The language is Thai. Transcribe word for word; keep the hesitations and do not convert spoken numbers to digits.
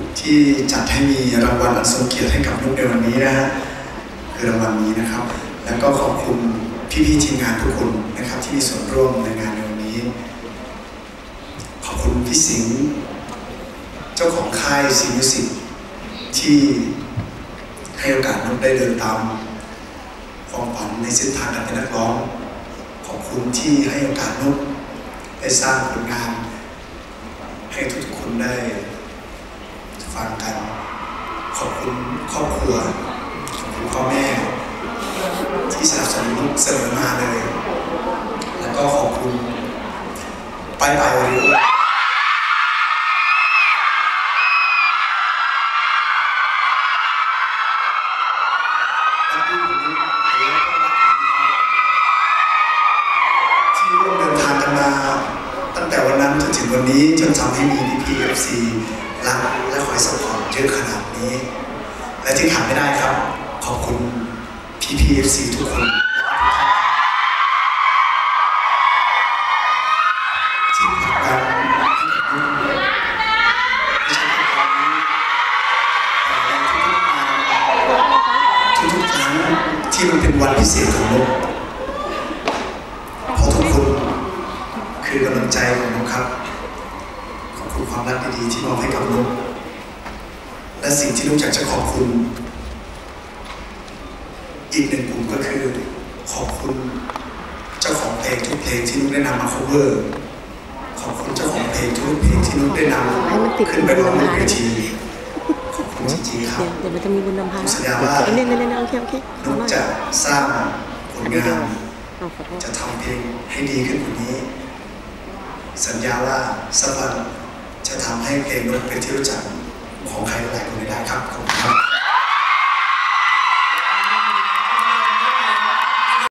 ที่จัดให้มีรางวัลอันทรงเกียรติให้กับนุ๊กในวันนี้นะฮะคือรางวัลนี้นะครับแล้วก็ขอบคุณพี่ๆทีมงานทุกคนนะครับที่มีส่วนร่วมในงานในวันนี้ขอบคุณพี่สิงห์เจ้าของค่ายซีมิวสิกที่ให้โอกาสนุ๊กได้เดินตามความฝันในเส้นทางการเป็นนักร้องขอบคุณที่ให้โอกาสนุ๊กได้สร้างผลงานให้ทุกๆคนได้ฟังกันขอบคุณครอบครัวขอบคุณพ่อแม่ที่สนับสนุนนุ๊กเสมอมาเลยแล้วก็ขอบคุณไปไปโอริโอที่ร่วมเดินทางกันมาตั้งแต่วันนั้นจนถึงวันนี้จนทำให้มีพี่พีเอฟซีรักและคอยสปอร์ตเยอะขนาดนี้และที่ขาดไม่ได้ครับขอบคุณพี่พีเอฟซีทุกคนที่ผลักดันให้กับนุ๊กไม่ใช่แค่ตอนนี้แต่ในทุกๆงานทุกๆครั้งที่มันเป็นวันพิเศษของนุ๊กเพราะทุกคนคือกำลังใจของนุ๊กครับขอบคุณความรักดีๆที่มอบให้กับนุ๊กและสิ่งที่นุ๊กอยากจะขอบคุณอีกหนึ่งกลุ่มก็คือขอบคุณเจ้าของเพลงทุกเพลงที่นุ๊กได้นำมา cover ขอบคุณเจ้าของเพลงทุกเพลงที่นุ๊กได้นำขึ้นไปร้องบนเวทีขอบคุณจริงๆครับเดี๋ยวมันจะมีบุญนำพาสัญญาว่าเนี่ยเนี่ยเนี่ยโอเคโอเคนุ๊กจะสร้างผลงานจะทำเพลงให้ดีขึ้นกว่านี้สัญญาว่าสักวันจะทำให้เพลงนุ๊กเป็นที่รู้จักของใครหลายคนได้ครับ